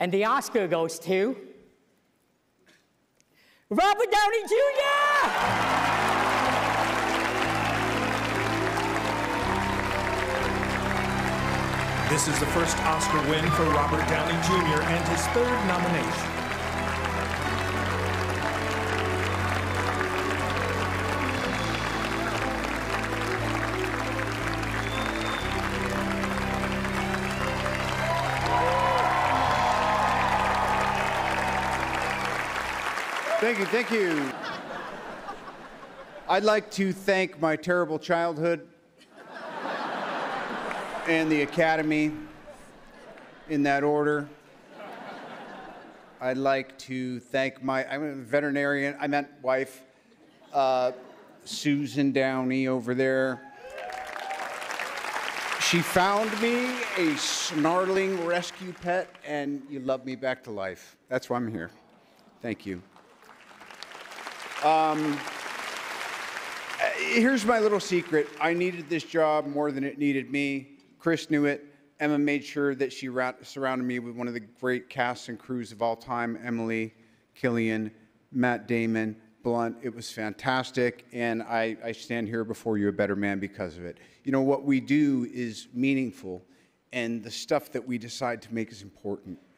And the Oscar goes to Robert Downey Jr. This is the first Oscar win for Robert Downey Jr. and his third nomination. Thank you, thank you. I'd like to thank my terrible childhood and the Academy, in that order. I'd like to thank I'm a veterinarian, I meant wife, Susan Downey over there. She found me a snarling rescue pet, and you love me back to life. That's why I'm here. Thank you. Here's my little secret. I needed this job more than it needed me. Chris knew it. Emma made sure that she surrounded me with one of the great casts and crews of all time, Emily, Killian, Matt Damon, Blunt. It was fantastic, and I stand here before you a better man because of it. You know, what we do is meaningful, and the stuff that we decide to make is important.